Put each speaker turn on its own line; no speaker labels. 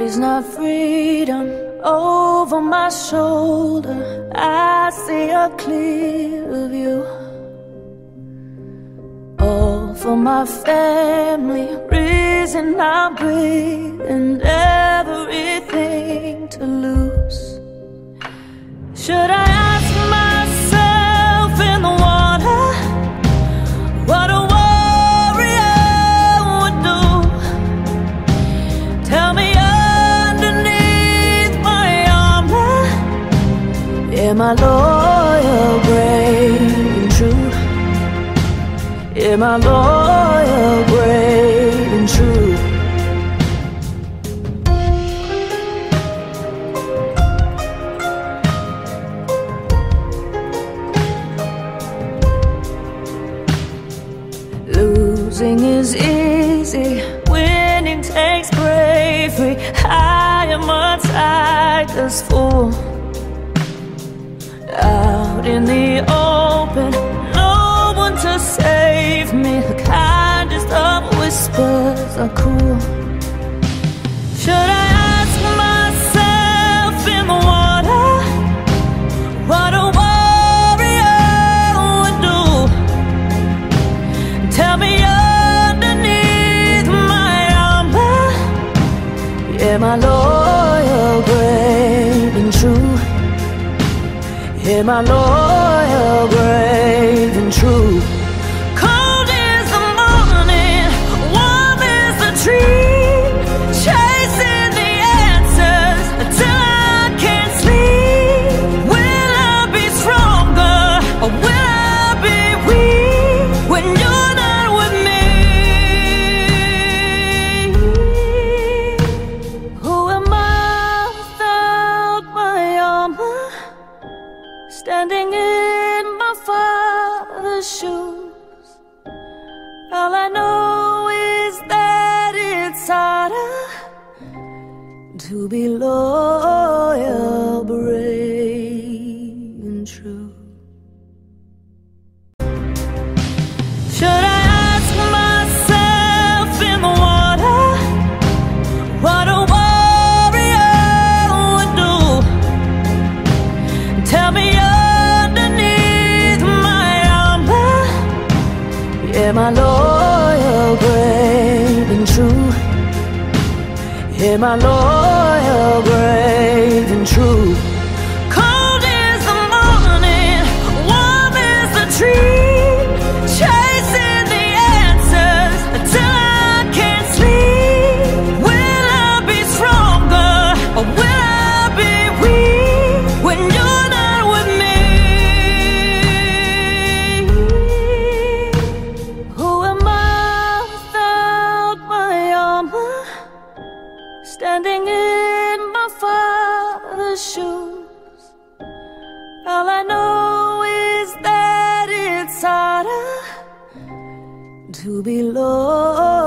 is not freedom over my shoulder. I see a clear view. All for my family, reason I'm breathing, everything to lose. Should I ask myself in the water what a warrior would do? Tell me underneath my armor, am I loyal, brave and true? Am I loyal, brave and true? Losing is easy, winning takes bravery. I am a tiger's fool. Out in the open, no one to save me. The kindest of whispers are cool. Should I ask myself in the water what a warrior would do? Tell me underneath my armor, am I loyal, brave and true? Am I loyal, brave and true? Cold is the morning, warm is the tree, chasing the answers until I can't sleep. Will I be stronger or will I be weak when you're not with me? Who am I without my armor? Standing in my father's shoes. All I know is that it's harder to be loyal, brave and true. Should I ask myself in the water what a warrior would do? Tell me underneath my armor, am I loyal, brave and true? Am I loyal, brave and true? Cold is the morning, warm is the tree, chasing the answers until I can't sleep. Will I be stronger or will I be weak when you're not with me? Who am I without my armor? Standing in my father's shoes. All I know is that it's harder to be loyal.